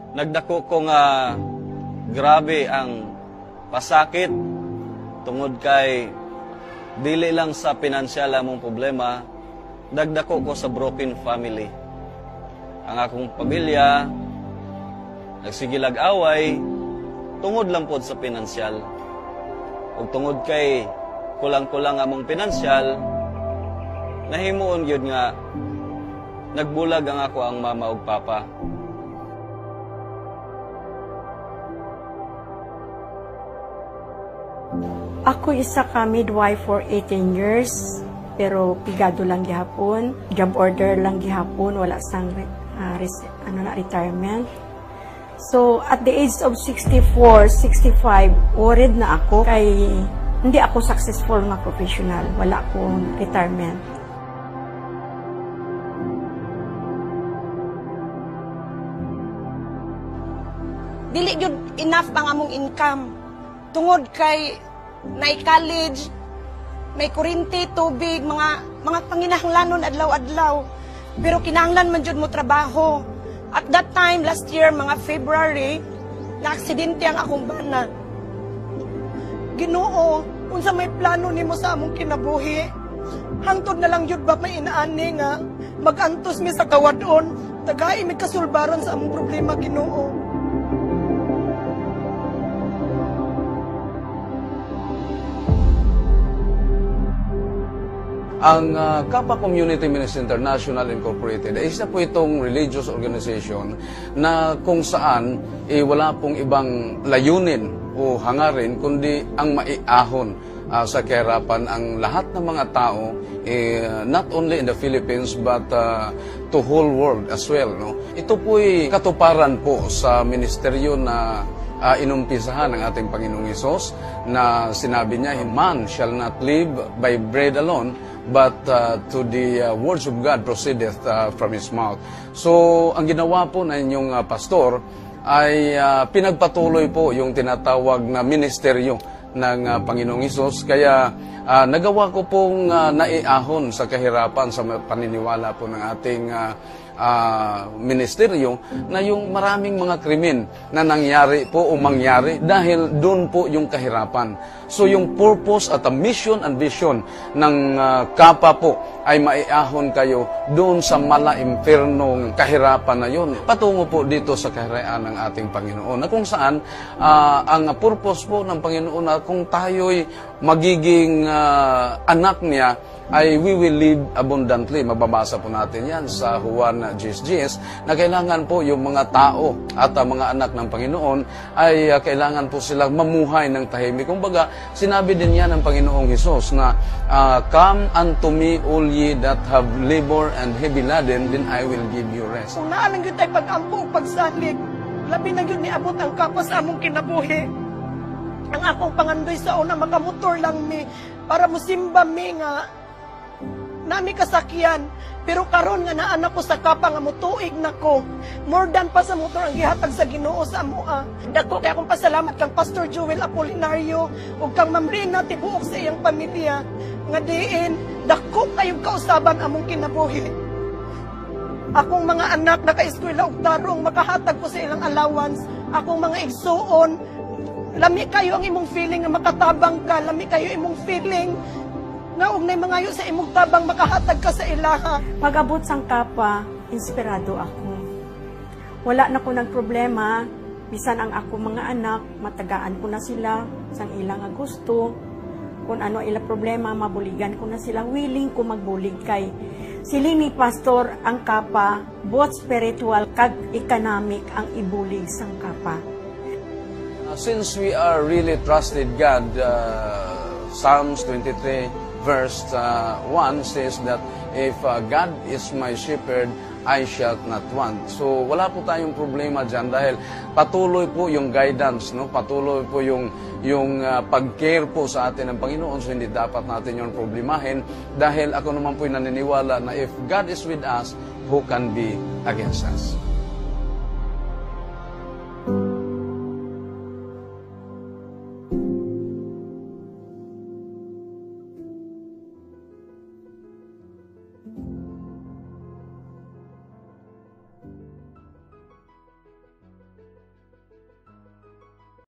Nagdako ko nga grabe ang pasakit tungod kay dili lang sa pinansyal among problema, dagdako ko sa broken family. Ang akong pamilya nagsigilag away tungod lang pod sa pinansyal. Ug tungod kay kulang-kulang among pinansyal, nahimuon gyud nga nagbulag ang ako ang mama ug papa. Ako isa ka midwife for 18 years, pero pigado lang gihapon, job order lang gihapon, wala sang retirement. So at the age of 64, 65, worried na ako kay hindi ako successful nga professional, wala akong retirement. Dili gyud enough ang among income. Tungod kay nay college, may kuryente, tubig, mga panginahanglanon adlaw-adlaw. Pero kinahanglan man jud mo trabaho. At that time, last year, mga February, na-aksidente ang akong bana. Ginoo, unsa may plano nimo sa among kinabuhi? Hangtod na lang jud ba may inaani nga magantos mi sa kawadon, tagay mi kasulbaron sa among problema, Ginoo. Ang Kappa Community Ministry International Incorporated ay isa po itong religious organization na kung saan wala pong ibang layunin o hangarin kundi ang maiahon sa kahirapan ang lahat ng mga tao, not only in the Philippines but to whole world as well. No? Ito po'y katuparan po sa ministeryo na inumpisahan ng ating Panginoong Hesus na sinabi niya, man shall not live by bread alone, but to the words of God proceedeth from His mouth. So, ang ginawa po na inyong pastor ay pinagpatuloy po yung tinatawag na ministeryo ng Panginoong Hesus. Kaya nagawa ko pong naiahon sa kahirapan sa paniniwala po ng ating ministeryo na yung maraming mga krimen na nangyari po o mangyari dahil doon po yung kahirapan. So yung purpose at mission and vision ng Kappa po ay maiahon kayo doon sa mala-impernong kahirapan na yun. Patungo po dito sa kahiraan ng ating Panginoon na kung saan ang purpose po ng Panginoon na kung tayo'y magiging anak niya ay we will live abundantly. Mababasa po natin yan sa Juan 10:10 na kailangan po yung mga tao at mga anak ng Panginoon ay kailangan po silang mamuhay ng tahimik. Kumbaga, sinabi din yan ng Panginoong Hesus na come unto me all ye that have labor and heavy laden, then I will give you rest. Kung naalang yun tayo pag-ampong pagsalig, labi na yun niabot ang Kappa sa among kinabuhi. Ang akong pangandoy sa una, makamotor lang mi, para musimba mi nga nami kasakyan, pero karon nga naanak ko sa Kappa nga mutuig nako. More than pa sa motor ang gihatag sa Ginoo sa amoa. Dako kay akong pasalamat kang Pastor Joel Apolinario ug kang Ma'am Rina tibuok sa iyang pamilya nga diin dako kayong kausaban among kinabuhi. Akong mga anak naka-eskwela og tarong makahatag ko sa ilang allowance. Akong mga igsuon, lami kayo ang imong feeling nga makatabang ka, lami kayo imong feeling nga og nay mangayo sa imong tabang makahatag ka sa ilaha. Pag-abot sang Kappa, inspirado ako. Wala na ko ng problema, bisan ang ako mga anak, matagaan ko na sila sang ilang gusto. Kung ano ilang problema, mabuligan ko na sila, willing ko magbulig kay siling ni Pastor ang Kappa, both spiritual kag economic ang ibulig sang Kappa. Since we are really trusted God, Psalms 23 verse 1 says that if God is my shepherd, I shall not want. So wala po tayong problema dyan dahil patuloy po yung guidance, no? Patuloy po yung pag-care po sa atin ng Panginoon. So hindi dapat natin yung problemahin dahil ako naman po naniniwala na if God is with us, who can be against us?